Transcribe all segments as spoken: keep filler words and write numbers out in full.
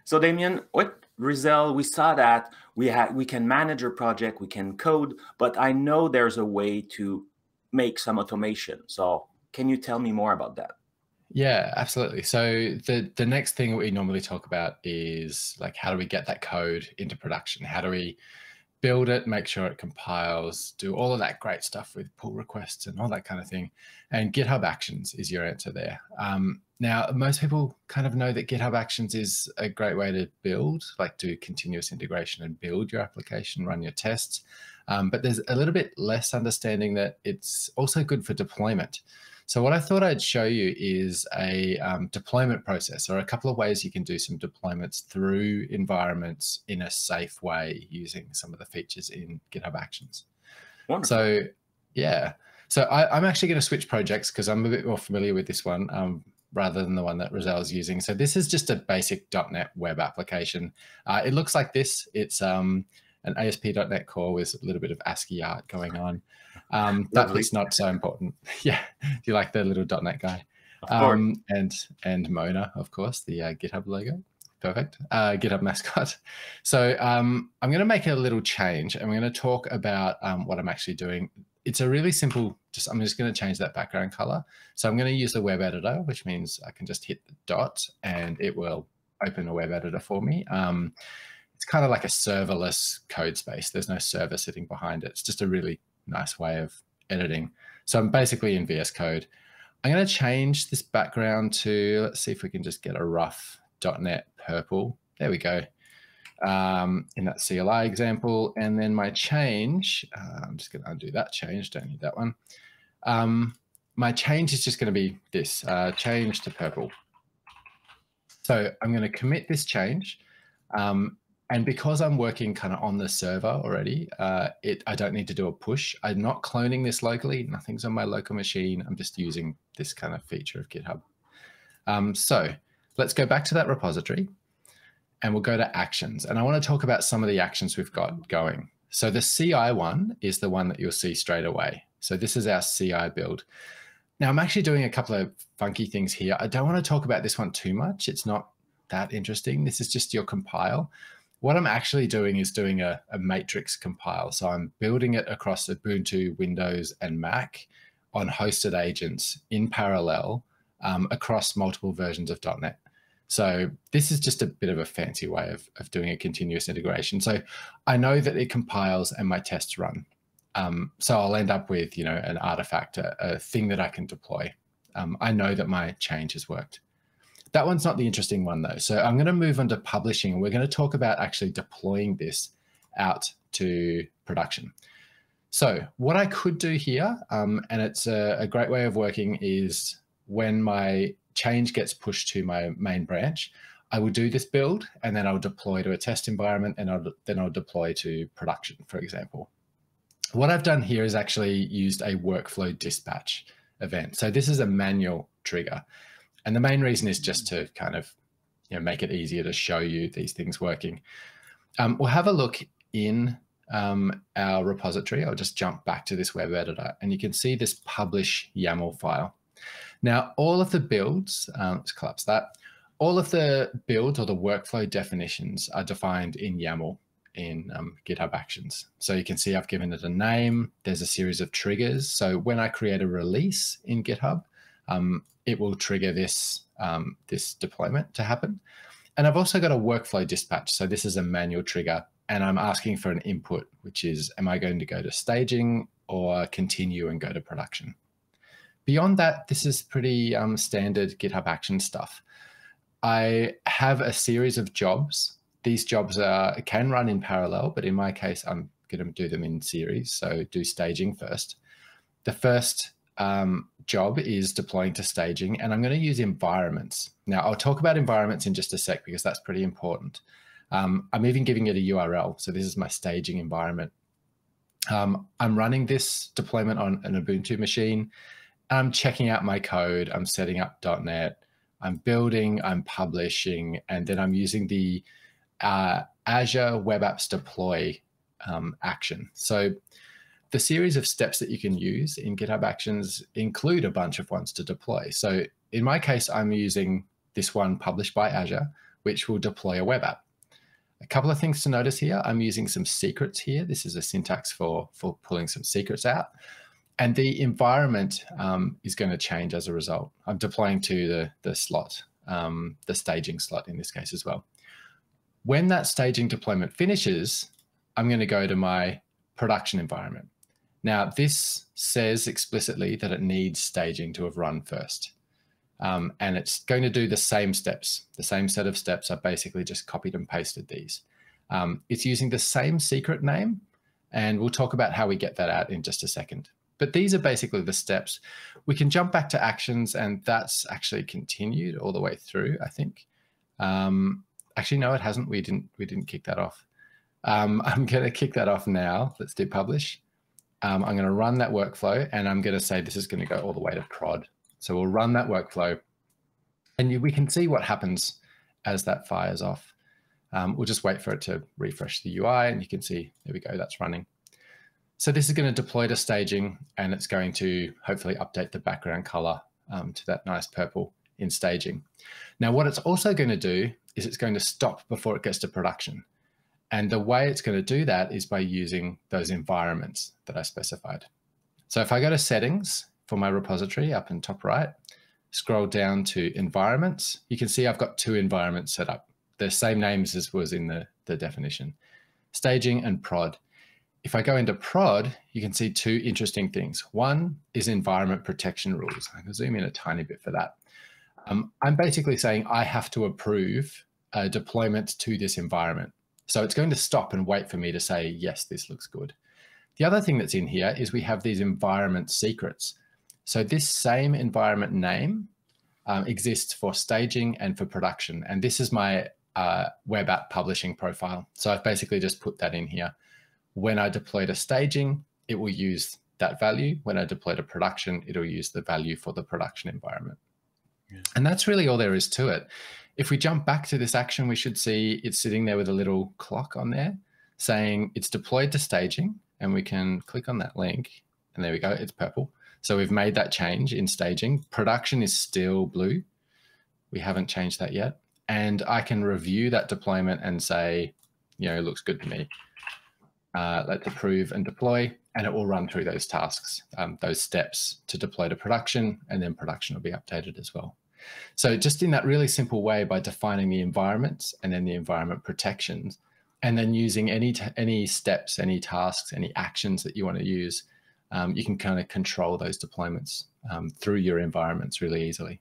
So Damian, with Rizel, we saw that we had we can manage a project, we can code, but I know there's a way to make some automation. So can you tell me more about that? Yeah, absolutely. So the the next thing we normally talk about is like, how do we get that code into production? How do we build it, make sure it compiles, do all of that great stuff with pull requests and all that kind of thing. And GitHub Actions is your answer there. Um, now, most people kind of know that GitHub Actions is a great way to build, like do continuous integration and build your application, run your tests. Um, but there's a little bit less understanding that it's also good for deployment. So what I thought I'd show you is a um, deployment process, or a couple of ways you can do some deployments through environments in a safe way using some of the features in GitHub Actions. Wonderful. So yeah, so I, I'm actually going to switch projects because I'm a bit more familiar with this one um, rather than the one that Rizel is using. So this is just a basic dot net web application. Uh, it looks like this. It's um, an A S P dot net core with a little bit of ASCII art going on. Um, that is not so important. Yeah, do you like the little dot net guy? Of course. Um, and and Mona, of course, the uh, GitHub logo. Perfect. Uh, GitHub mascot. So um, I'm going to make a little change. I'm going to talk about um, what I'm actually doing. It's a really simple, just I'm just going to change that background color. So I'm going to use the web editor, which means I can just hit the dot and it will open a web editor for me. Um, it's kind of like a serverless code space. There's no server sitting behind it. It's just a really nice way of editing. So I'm basically in V S Code. I'm going to change this background to, let's see if we can just get a rough dot net purple. There we go. Um, in that C L I example. And then my change, uh, I'm just going to undo that change. Don't need that one. Um, my change is just going to be this, uh, change to purple. So I'm going to commit this change. Um, And because I'm working kind of on the server already, uh, it I don't need to do a push. I'm not cloning this locally. Nothing's on my local machine. I'm just using this kind of feature of GitHub. Um, so let's go back to that repository and we'll go to actions. And I want to talk about some of the actions we've got going. So the C I one is the one that you'll see straight away. So this is our C I build. Now I'm actually doing a couple of funky things here. I don't want to talk about this one too much. It's not that interesting. This is just your compile. What I'm actually doing is doing a, a matrix compile. So I'm building it across Ubuntu, Windows, and Mac on hosted agents in parallel um, across multiple versions of dot net. So this is just a bit of a fancy way of, of doing a continuous integration. So I know that it compiles and my tests run. Um, so I'll end up with, you know, an artifact, a, a thing that I can deploy. Um, I know that my change has worked. That one's not the interesting one though. So I'm going to move on to publishing. We're going to talk about actually deploying this out to production. So what I could do here, um, and it's a, a great way of working, is when my change gets pushed to my main branch, I will do this build and then I'll deploy to a test environment and I'll, then I'll deploy to production, for example. What I've done here is actually used a workflow dispatch event. So this is a manual trigger. And the main reason is just to kind of, you know, make it easier to show you these things working. Um, we'll have a look in um, our repository. I'll just jump back to this web editor and you can see this publish YAML file. Now, all of the builds, um, let's collapse that. All of the builds or the workflow definitions are defined in YAML in um, GitHub Actions. So you can see I've given it a name. There's a series of triggers. So when I create a release in GitHub, um, it will trigger this, um, this deployment to happen. And I've also got a workflow dispatch. So this is a manual trigger and I'm asking for an input, which is, am I going to go to staging or continue and go to production? Beyond that, this is pretty um, standard GitHub Action stuff. I have a series of jobs. These jobs are, can run in parallel, but in my case, I'm going to do them in series. So do staging first. The first um, job is deploying to staging, and I'm going to use environments. Now, I'll talk about environments in just a sec because that's pretty important. Um, I'm even giving it a U R L. So this is my staging environment. Um, I'm running this deployment on an Ubuntu machine. I'm checking out my code. I'm setting up dot net. I'm building, I'm publishing, and then I'm using the uh, Azure Web Apps Deploy um, action. So the series of steps that you can use in GitHub Actions include a bunch of ones to deploy. So in my case, I'm using this one published by Azure, which will deploy a web app. A couple of things to notice here. I'm using some secrets here. This is a syntax for, for pulling some secrets out. And the environment um, is going to change as a result. I'm deploying to the, the slot, um, the staging slot in this case as well. When that staging deployment finishes, I'm going to go to my production environment. Now, this says explicitly that it needs staging to have run first. Um, and it's going to do the same steps, the same set of steps. I basically just copied and pasted these. Um, it's using the same secret name, and we'll talk about how we get that out in just a second. But these are basically the steps. We can jump back to actions, and that's actually continued all the way through, I think. Um, actually, no, it hasn't. We didn't, we didn't kick that off. Um, I'm going to kick that off now. Let's do publish. Um, I'm going to run that workflow, and I'm going to say this is going to go all the way to prod. So we'll run that workflow, and you, we can see what happens as that fires off. Um, we'll just wait for it to refresh the U I, and you can see, there we go, that's running. So this is going to deploy to staging, and it's going to hopefully update the background color um, to that nice purple in staging. Now, what it's also going to do is it's going to stop before it gets to production. And the way it's going to do that is by using those environments that I specified. So if I go to settings for my repository up in top right, scroll down to environments, you can see I've got two environments set up. The same names as was in the, the definition, staging and prod. If I go into prod, you can see two interesting things. One is environment protection rules. I can zoom in a tiny bit for that. Um, I'm basically saying I have to approve a deployment to this environment. So it's going to stop and wait for me to say, yes, this looks good. The other thing that's in here is we have these environment secrets. So this same environment name um, exists for staging and for production. And this is my uh, web app publishing profile. So I've basically just put that in here. When I deploy to staging, it will use that value. When I deploy to production, it'll use the value for the production environment. Yeah. And that's really all there is to it. If we jump back to this action, we should see it's sitting there with a little clock on there saying it's deployed to staging, and we can click on that link, and there we go, it's purple. So we've made that change in staging. Production is still blue. We haven't changed that yet. And I can review that deployment and say, you know, it looks good to me. Uh, let's approve and deploy, and it will run through those tasks, um, those steps to deploy to production, and then production will be updated as well. So just in that really simple way, by defining the environments and then the environment protections, and then using any, any steps, any tasks, any actions that you want to use, um, you can kind of control those deployments um, through your environments really easily.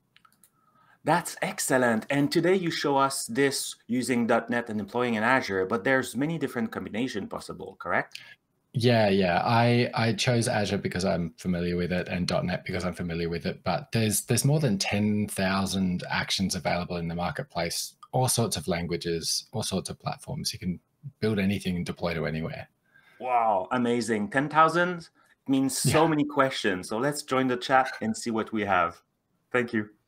That's excellent. And today you show us this using dot net and deploying in Azure, but there's many different combinations possible, correct? Yeah, yeah. I, I chose Azure because I'm familiar with it, and dot net because I'm familiar with it. But there's there's more than ten thousand actions available in the marketplace, all sorts of languages, all sorts of platforms. You can build anything and deploy to anywhere. Wow, amazing. ten thousand means so yeah. many questions. So let's join the chat and see what we have. Thank you.